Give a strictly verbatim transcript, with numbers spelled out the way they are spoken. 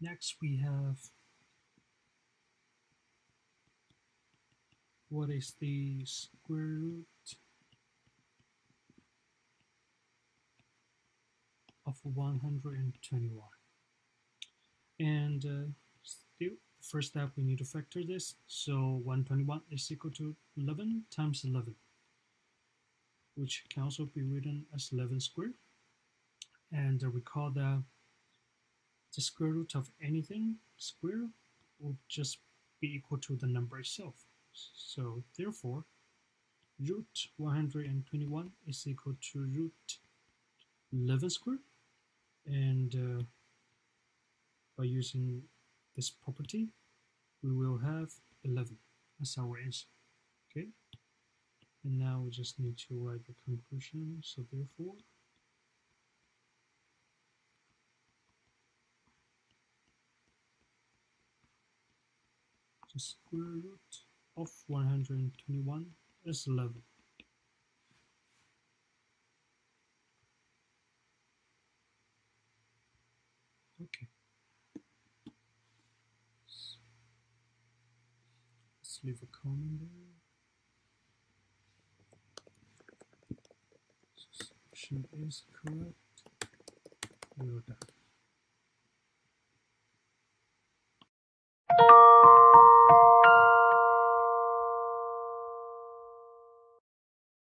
Next we have what is the square root of one hundred twenty-one. And uh, still, first step, we need to factor this. So one hundred twenty-one is equal to eleven times eleven, which can also be written as eleven squared. And uh, recall that the square root of anything square will just be equal to the number itself. So therefore, root one hundred twenty-one is equal to root eleven squared. And uh, by using this property, we will have eleven as our answer. Okay, and now we just need to write the conclusion. So therefore, the square root of one hundred twenty-one is eleven. Okay. Let's leave a comment there. Solution is correct. We are done.